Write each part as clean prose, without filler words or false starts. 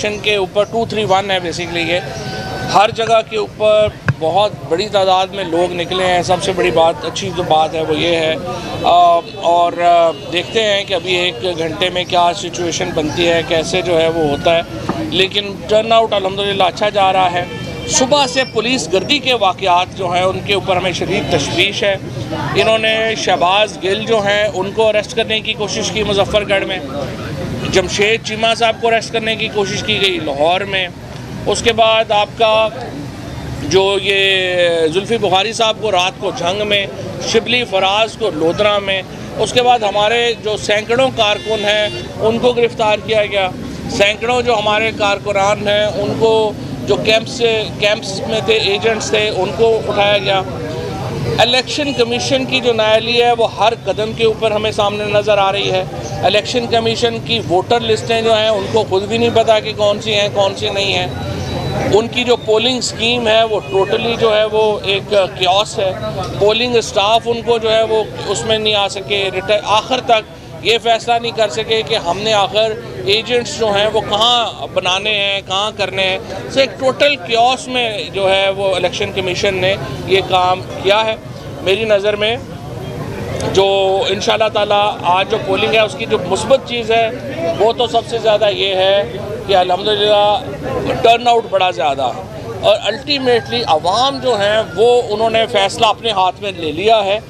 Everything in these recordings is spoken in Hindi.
इलेक्शन के ऊपर 231 है बेसिकली ये, हर जगह के ऊपर बहुत बड़ी तादाद में लोग निकले हैं। सबसे बड़ी बात, अच्छी जो बात है वो ये है, और देखते हैं कि अभी 1 घंटे में क्या सिचुएशन बनती है, कैसे जो है वो होता है। लेकिन टर्न आउट अल्हम्दुलिल्लाह अच्छा जा रहा है। सुबह से पुलिस गर्दी के वाक़यात जो हैं उनके ऊपर हमें शदीद तशवीश है। इन्होंने शहबाज गिल जो हैं उनको अरेस्ट करने की कोशिश की मुजफ्फरगढ़ में, जमशेद चीमा साहब को अरेस्ट करने की कोशिश की गई लाहौर में, उसके बाद आपका जो ये जुल्फ़ी बुखारी साहब को रात को जंग में, शिबली फराज को लोधरा में, उसके बाद हमारे जो सैकड़ों कारकुन हैं उनको गिरफ़्तार किया गया। सैकड़ों जो हमारे कारकुनान हैं उनको जो कैंप्स में थे, एजेंट्स थे, उनको उठाया गया। इलेक्शन कमीशन की जो नाअहली है वो हर कदम के ऊपर हमें सामने नज़र आ रही है। इलेक्शन कमीशन की वोटर लिस्टें जो हैं उनको खुद भी नहीं पता कि कौन सी हैं कौन सी नहीं हैं। उनकी जो पोलिंग स्कीम है वो टोटली जो है वो एक क्योस है। पोलिंग स्टाफ उनको जो है वो उसमें नहीं आ सके, आखिर तक ये फ़ैसला नहीं कर सके कि हमने आखिर एजेंट्स जो हैं वो कहाँ बनाने हैं, कहाँ करने हैं। तो एक टोटल क्योस में जो है वो इलेक्शन कमीशन ने ये काम किया है। मेरी नज़र में जो इंशाल्लाह ताला आज जो पोलिंग है उसकी जो मुस्बत चीज़ है वो तो सबसे ज़्यादा ये है कि अल्हम्दुलिल्लाह टर्न आउट बड़ा ज़्यादा है, और अल्टीमेटली आवाम जो हैं वो उन्होंने फ़ैसला अपने हाथ में ले लिया है।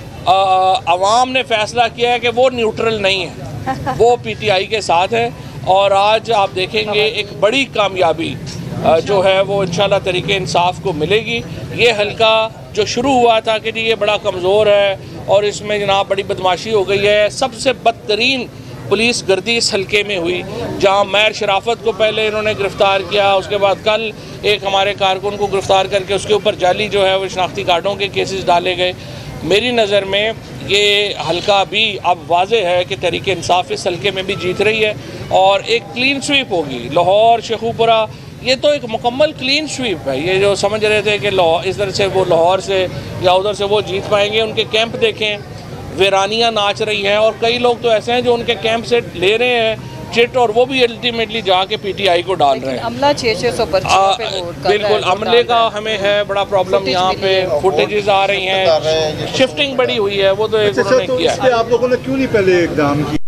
आवाम ने फ़ैसला किया है कि वो न्यूट्रल नहीं है, वो पीटीआई के साथ है। और आज आप देखेंगे एक बड़ी कामयाबी जो है वो इंशाल्लाह तरीके इंसाफ को मिलेगी। ये हल्का जो शुरू हुआ था कि जी ये बड़ा कमज़ोर है और इसमें जनाब बड़ी बदमाशी हो गई है, सबसे बदतरीन पुलिस गर्दी इस हल्के में हुई, जहाँ मैर शराफत को पहले इन्होंने गिरफ़्तार किया, उसके बाद कल एक हमारे कारकुन को गिरफ़्तार करके उसके ऊपर जाली जो है वो शनाख्ती कार्डों के केसेस डाले गए। मेरी नज़र में ये हल्का भी अब वाज़े है कि तहरीक इंसाफ इस हल्के में भी जीत रही है और एक क्लीन स्वीप होगी। लाहौर, शेखुपुरा, ये तो एक मुकम्मल क्लीन स्वीप है। ये जो समझ रहे थे कि इधर से वो लाहौर से या उधर से वो जीत पाएंगे, उनके कैंप देखें, वीरानियाँ नाच रही हैं, और कई लोग तो ऐसे हैं जो उनके कैंप से ले रहे हैं चिट, और वो भी अल्टीमेटली जाके पीटीआई को डाल रहे हैं। अमला 600 पर्चियों पे वोट कर रहा है। बिल्कुल, अमले का हमें है बड़ा प्रॉब्लम। यहाँ पे फुटेजेस आ रही हैं, शिफ्टिंग बड़ी हुई है, वो तो उन्होंने किया है। आप लोगों ने क्यों नहीं पहले इक़दाम किया?